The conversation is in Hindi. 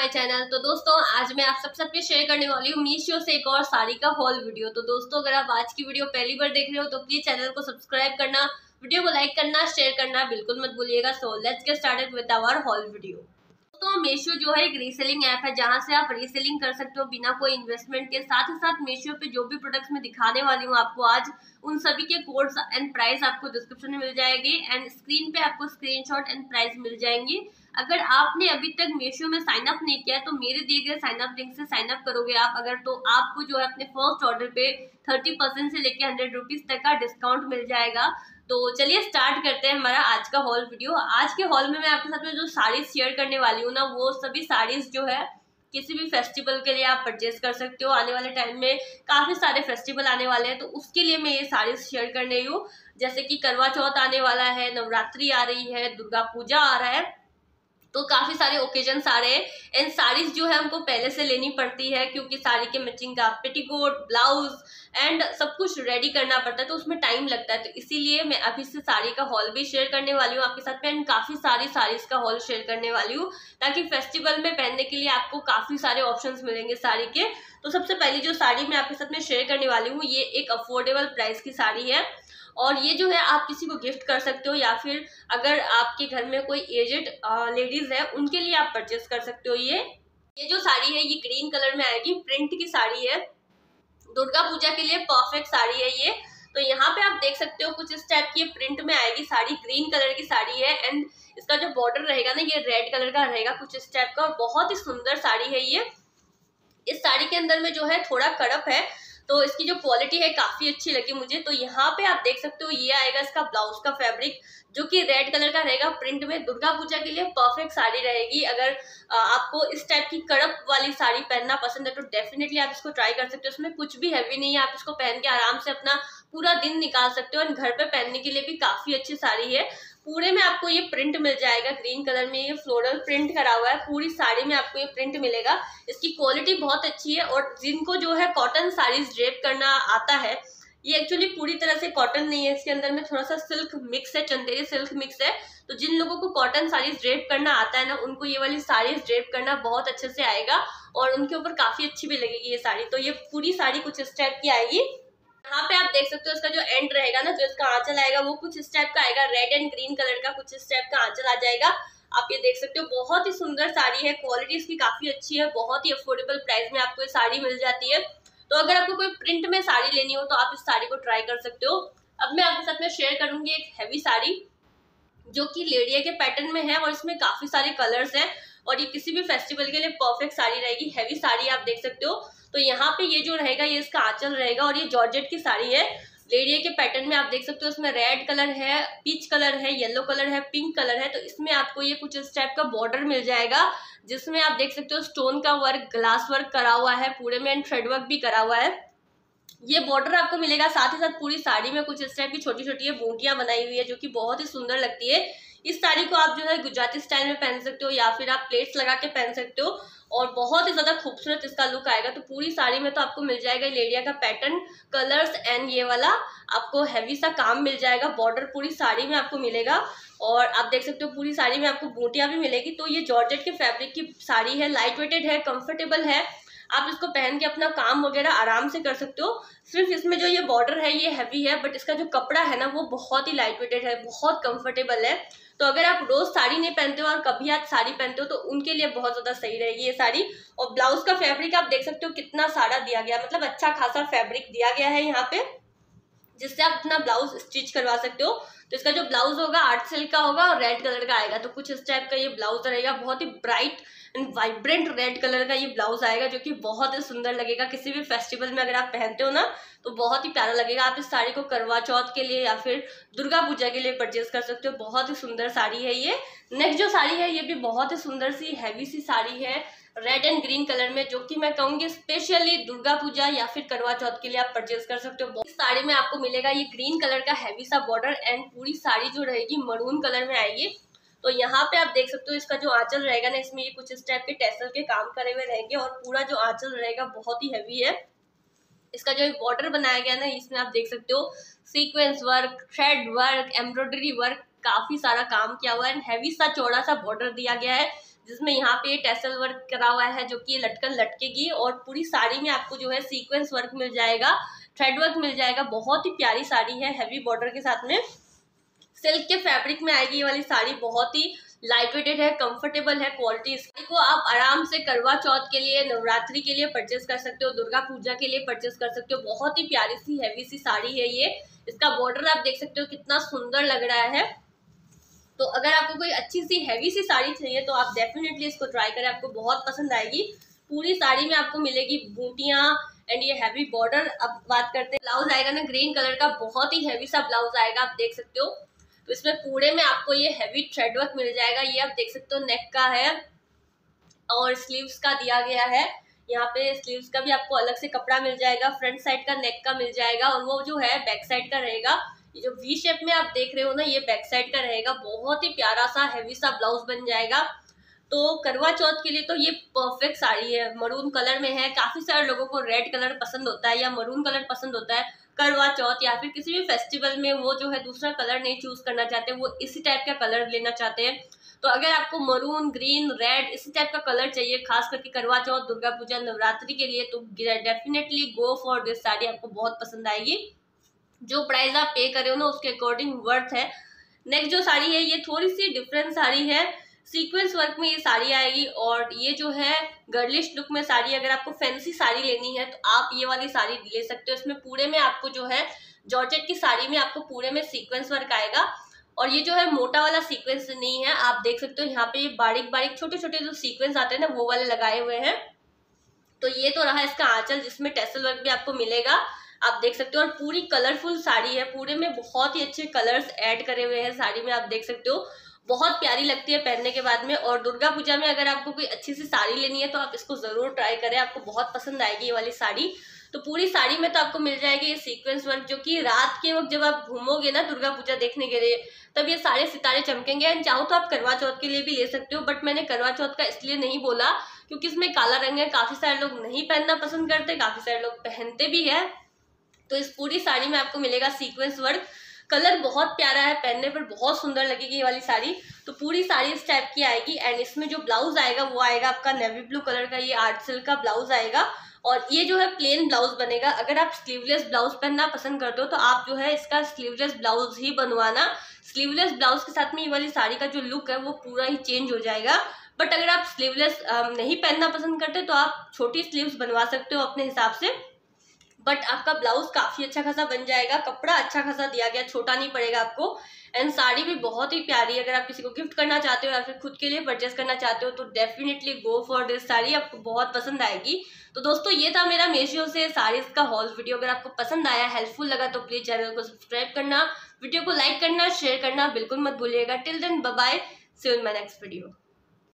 My channel. तो दोस्तों आज मैं आप सबके साथ शेयर करने वाली हूँ मीशो से एक और साड़ी का हॉल वीडियो। तो दोस्तों अगर आप आज की वीडियो पहली बार देख रहे हो तो प्लीज चैनल को सब्सक्राइब करना, वीडियो को लाइक करना, शेयर करना बिल्कुल मत भूलिएगा। So let's get started with our whole video. दोस्तों मीशो जो है एक रीसेलिंग ऐप है जहां से आप रीसेलिंग कर सकते हो बिना कोई इन्वेस्टमेंट के। साथ ही साथ मीशो पे जो भी प्रोडक्ट्स मैं दिखाने वाली हूँ आपको आज, उन सभी के कोड्स एंड प्राइस आपको डिस्क्रिप्शन में मिल जाएंगे एंड स्क्रीन पे आपको स्क्रीनशॉट एंड प्राइस मिल जाएंगे। अगर आपने अभी तक मीशो में साइन अप नहीं किया तो मेरे दिए गए साइन अप लिंक से साइन अप करोगे आप अगर, तो आपको जो है अपने फर्स्ट ऑर्डर पे 30% से लेके 100 रुपीज तक का डिस्काउंट मिल जाएगा। तो चलिए स्टार्ट करते हैं हमारा आज का हॉल वीडियो। आज के हॉल में मैं आपके साथ में जो साड़ीज शेयर करने वाली हूँ ना, वो सभी साड़ीज जो है किसी भी फेस्टिवल के लिए आप परचेज कर सकते हो। आने वाले टाइम में काफी सारे फेस्टिवल आने वाले हैं तो उसके लिए मैं ये साड़ीज शेयर कर रही हूँ। जैसे कि करवा चौथ आने वाला है, नवरात्रि आ रही है, दुर्गा पूजा आ रहा है, तो काफी सारे ओकेजन्स आ रहे हैं एंड साड़ीज जो है हमको पहले से लेनी पड़ती है क्योंकि साड़ी के मैचिंग का पेटीकोट, ब्लाउज एंड सब कुछ रेडी करना पड़ता है तो उसमें टाइम लगता है। तो इसीलिए मैं अभी से साड़ी का हॉल भी शेयर करने वाली हूँ आपके साथ में एंड काफी सारी साड़ीज का हॉल शेयर करने वाली हूँ ताकि फेस्टिवल में पहनने के लिए आपको काफी सारे ऑप्शंस मिलेंगे साड़ी के। तो सबसे पहली जो साड़ी मैं आपके साथ में शेयर करने वाली हूँ ये एक अफोर्डेबल प्राइस की साड़ी है और ये जो है आप किसी को गिफ्ट कर सकते हो या फिर अगर आपके घर में कोई एजेड लेडीज है उनके लिए आप परचेस कर सकते हो। ये जो साड़ी है ये ग्रीन कलर में आएगी, प्रिंट की साड़ी है, दुर्गा पूजा के लिए परफेक्ट साड़ी है ये। तो यहाँ पे आप देख सकते हो कुछ इस टाइप की प्रिंट में आएगी साड़ी, ग्रीन कलर की साड़ी है एंड इसका जो बॉर्डर रहेगा ना ये रेड कलर का रहेगा कुछ इस टाइप का और बहुत ही सुंदर साड़ी है ये। इस साड़ी के अंदर में जो है थोड़ा कड़प है तो इसकी जो क्वालिटी है काफी अच्छी लगी मुझे। तो यहाँ पे आप देख सकते हो ये आएगा इसका ब्लाउज का फैब्रिक जो कि रेड कलर का रहेगा प्रिंट में। दुर्गा पूजा के लिए परफेक्ट साड़ी रहेगी। अगर आपको इस टाइप की कड़प वाली साड़ी पहनना पसंद है तो डेफिनेटली आप इसको ट्राई कर सकते हो। इसमें कुछ भी हैवी नहीं है, आप इसको पहन के आराम से अपना पूरा दिन निकाल सकते हो और घर पे पहनने के लिए भी काफी अच्छी साड़ी है। पूरे में आपको ये प्रिंट मिल जाएगा ग्रीन कलर में, ये फ्लोरल प्रिंट करा हुआ है, पूरी साड़ी में आपको ये प्रिंट मिलेगा। इसकी क्वालिटी बहुत अच्छी है और जिनको जो है कॉटन साड़ीज ड्रेप करना आता है, ये एक्चुअली पूरी तरह से कॉटन नहीं है, इसके अंदर में थोड़ा सा सिल्क मिक्स है, चंदेरी सिल्क मिक्स है। तो जिन लोगों को कॉटन साड़ीज ड्रेप करना आता है ना उनको ये वाली साड़ीज ड्रेप करना बहुत अच्छे से आएगा और उनके ऊपर काफी अच्छी भी लगेगी ये साड़ी। तो ये पूरी साड़ी कुछ इस टाइप की आएगी। यहाँ पे आप देख सकते हो इसका जो एंड रहेगा ना, जो इसका आंचल आएगा वो कुछ इस टाइप का आएगा, रेड एंड ग्रीन कलर का कुछ इस टाइप का आंचल आ जाएगा। आप ये देख सकते हो बहुत ही सुंदर साड़ी है, क्वालिटी इसकी काफी अच्छी है, बहुत ही अफोर्डेबल प्राइस में आपको ये साड़ी मिल जाती है। तो अगर आपको कोई प्रिंट में साड़ी लेनी हो तो आप इस साड़ी को ट्राई कर सकते हो। अब मैं आपके साथ में शेयर करूंगी एक हैवी साड़ी जो कि लेडिया के पैटर्न में है और इसमें काफी सारे कलर्स हैं और ये किसी भी फेस्टिवल के लिए परफेक्ट साड़ी रहेगी। हैवी साड़ी आप देख सकते हो। तो यहाँ पे ये जो रहेगा ये इसका आंचल रहेगा और ये जॉर्जेट की साड़ी है, लेडिया के पैटर्न में आप देख सकते हो। इसमें रेड कलर है, पीच कलर है, येलो कलर है, पिंक कलर है। तो इसमें आपको ये कुछ इस टाइप का बॉर्डर मिल जाएगा जिसमें आप देख सकते हो स्टोन का वर्क, ग्लास वर्क करा हुआ है पूरे में एंड थ्रेड वर्क भी करा हुआ है। ये बॉर्डर आपको मिलेगा। साथ ही साथ पूरी साड़ी में कुछ इस टाइप की छोटी छोटी बूटियां बनाई हुई है जो कि बहुत ही सुंदर लगती है। इस साड़ी को आप जो है गुजराती स्टाइल में पहन सकते हो या फिर आप प्लेट्स लगा के पहन सकते हो और बहुत ही ज्यादा खूबसूरत इसका लुक आएगा। तो पूरी साड़ी में तो आपको मिल जाएगा लेडिया का पैटर्न, कलर्स एंड ये वाला आपको हैवी सा काम मिल जाएगा। बॉर्डर पूरी साड़ी में आपको मिलेगा और आप देख सकते हो पूरी साड़ी में आपको बूटियां भी मिलेगी। तो ये जॉर्जेट के फैब्रिक की साड़ी है, लाइट वेटेड है, कंफर्टेबल है, आप इसको पहन के अपना काम वगैरह आराम से कर सकते हो। सिर्फ इसमें जो ये बॉर्डर है ये हैवी है बट इसका जो कपड़ा है ना वो बहुत ही लाइट वेटेड है, बहुत कंफर्टेबल है। तो अगर आप रोज साड़ी नहीं पहनते हो और कभी आप साड़ी पहनते हो तो उनके लिए बहुत ज्यादा सही रहेगी ये साड़ी। और ब्लाउज का फैब्रिक आप देख सकते हो कितना सारा दिया गया, मतलब अच्छा खासा फैब्रिक दिया गया है यहाँ पे जिससे आप अपना ब्लाउज स्टिच करवा सकते हो। तो इसका जो ब्लाउज होगा आर्ट सिल्क का होगा और रेड कलर का आएगा। तो कुछ इस टाइप का ये ब्लाउज रहेगा, बहुत ही bright and vibrant red colour का ये ब्लाउज आएगा जो कि बहुत ही सुंदर लगेगा। किसी भी फेस्टिवल में अगर आप पहनते हो ना तो बहुत ही प्यारा लगेगा। आप इस साड़ी को करवा चौथ के लिए या फिर दुर्गा पूजा के लिए परचेज कर सकते हो। बहुत ही सुंदर साड़ी है ये। नेक्स्ट जो साड़ी है ये भी बहुत ही सुंदर सी हैवी सी साड़ी है, रेड एंड ग्रीन कलर में, जो कि मैं कहूंगी स्पेशली दुर्गा पूजा या फिर करवा चौथ के लिए आप परचेज कर सकते हो। इस साड़ी में आपको मिलेगा ये ग्रीन कलर का हैवी सा बॉर्डर एंड पूरी साड़ी जो रहेगी मरून कलर में आएगी। तो यहाँ पे आप देख सकते हो इसका जो आंचल रहेगा ना इसमें ये कुछ इस टाइप के टेसल के काम करे हुए रहेंगे और पूरा जो आंचल रहेगा बहुत ही हैवी है। इसका जो बॉर्डर बनाया गया ना इसमें आप देख सकते हो sequence work, thread work, embroidery work, काफी सारा काम किया हुआ है। हैवी सा चौड़ा सा बॉर्डर दिया गया है जिसमें यहाँ पे टैसल वर्क करा हुआ है जो कि ये लटकन लटकेगी, और पूरी साड़ी में आपको जो है सीक्वेंस वर्क मिल जाएगा, थ्रेड वर्क मिल जाएगा। बहुत ही प्यारी साड़ी है, हैवी बॉर्डर के साथ में सिल्क के फैब्रिक में आएगी ये वाली साड़ी। बहुत ही लाइट वेटेड है, कंफर्टेबल है क्वालिटी। इसकी को आप आराम से करवा चौथ के लिए, नवरात्रि के लिए परचेस कर सकते हो, दुर्गा पूजा के लिए परचेस कर सकते हो। बहुत ही प्यारी सी हैवी सी साड़ी है ये। इसका बॉर्डर आप देख सकते हो कितना सुंदर लग रहा है। तो अगर आपको कोई अच्छी सी हैवी सी साड़ी चाहिए तो आप डेफिनेटली इसको ट्राई करें, आपको बहुत पसंद आएगी। पूरी साड़ी में आपको मिलेगी बूटियां एंड ये हैवी बॉर्डर। अब बात करते हैं, ब्लाउज आएगा ना ग्रीन कलर का, बहुत ही हैवी सा ब्लाउज आएगा, आप देख सकते हो। तो इसमें पूरे में आपको ये हैवी थ्रेड वर्क मिल जाएगा। ये आप देख सकते हो नेक का है और स्लीव्स का दिया गया है। यहाँ पे स्लीव्स का भी आपको अलग से कपड़ा मिल जाएगा, फ्रंट साइड का नेक का मिल जाएगा, और वो जो है बैक साइड का रहेगा। ये जो वी शेप में आप देख रहे हो ना, ये बैक साइड का रहेगा। बहुत ही प्यारा सा हैवी सा ब्लाउज बन जाएगा। तो करवा चौथ के लिए तो ये परफेक्ट साड़ी है। मरून कलर में है, काफी सारे लोगों को रेड कलर पसंद होता है या मरून कलर पसंद होता है करवा चौथ या फिर किसी भी फेस्टिवल में, वो जो है दूसरा कलर नहीं चूज करना चाहते, वो इसी टाइप का कलर लेना चाहते हैं। तो अगर आपको मरून, ग्रीन, रेड इसी टाइप का कलर चाहिए खास करके करवा चौथ, दुर्गा पूजा, नवरात्रि के लिए, तो definitely go for this sari, आपको बहुत पसंद आएगी। जो प्राइस आप पे करे हो ना उसके अकॉर्डिंग वर्थ है। नेक्स्ट जो साड़ी है ये थोड़ी सी डिफरेंट साड़ी है, सीक्वेंस वर्क में ये साड़ी आएगी, और ये जो है गर्लिश लुक में साड़ी। अगर आपको फैंसी साड़ी लेनी है तो आप ये वाली साड़ी ले सकते हो। इसमें पूरे में आपको जो है जॉर्जेट की साड़ी में आपको पूरे में सीक्वेंस वर्क आएगा, और ये जो है मोटा वाला सीक्वेंस नहीं है, आप देख सकते हो यहाँ पे ये बारीक बारीक छोटे छोटे जो सीक्वेंस आते हैं ना वो वाले लगाए हुए हैं। तो ये तो रहा इसका आंचल, जिसमें टेसल वर्क भी आपको मिलेगा, आप देख सकते हो। और पूरी कलरफुल साड़ी है, पूरे में बहुत ही अच्छे कलर्स ऐड करे हुए हैं साड़ी में, आप देख सकते हो। बहुत प्यारी लगती है पहनने के बाद में। और दुर्गा पूजा में अगर आपको कोई अच्छी सी साड़ी लेनी है तो आप इसको जरूर ट्राई करें, आपको बहुत पसंद आएगी ये वाली साड़ी। तो पूरी साड़ी में तो आपको मिल जाएगी ये सीक्वेंस वर्क, जो कि रात के वक्त जब आप घूमोगे ना दुर्गा पूजा देखने के लिए, तब ये सारे सितारे चमकेंगे। एंड चाहो तो आप करवा चौथ के लिए भी ले सकते हो, बट मैंने करवा चौथ का इसलिए नहीं बोला क्योंकि इसमें काला रंग है, काफी सारे लोग नहीं पहनना पसंद करते, काफी सारे लोग पहनते भी है। तो इस पूरी साड़ी में आपको मिलेगा सीक्वेंस वर्क। कलर बहुत प्यारा है, पहनने पर बहुत सुंदर लगेगी ये वाली साड़ी। तो पूरी साड़ी इस टाइप की आएगी। एंड इसमें जो ब्लाउज आएगा वो आएगा आपका नेवी ब्लू कलर का, ये आर्ट सिल्क का ब्लाउज आएगा, और ये जो है प्लेन ब्लाउज बनेगा। अगर आप स्लीवलेस ब्लाउज पहनना पसंद करते हो तो आप जो है इसका स्लीवलेस ब्लाउज ही बनवाना। स्लीवलेस ब्लाउज के साथ में ये वाली साड़ी का जो लुक है वो पूरा ही चेंज हो जाएगा। बट अगर आप स्लीवलेस नहीं पहनना पसंद करते तो आप छोटी स्लीव्स बनवा सकते हो अपने हिसाब से, बट आपका ब्लाउज काफी अच्छा खासा बन जाएगा। कपड़ा अच्छा खासा दिया गया, छोटा नहीं पड़ेगा आपको। एंड साड़ी भी बहुत ही प्यारी है, अगर आप किसी को गिफ्ट करना चाहते हो या फिर खुद के लिए परचेस करना चाहते हो तो definitely go for this sari, आपको बहुत पसंद आएगी। तो दोस्तों ये था मेरा मीशो से साड़ीज का हॉल वीडियो। अगर आपको पसंद आया, हेल्पफुल लगा तो प्लीज चैनल को सब्सक्राइब करना, वीडियो को लाइक करना, शेयर करना बिल्कुल मत भूलिएगा। Till then bye bye, see you in my next video.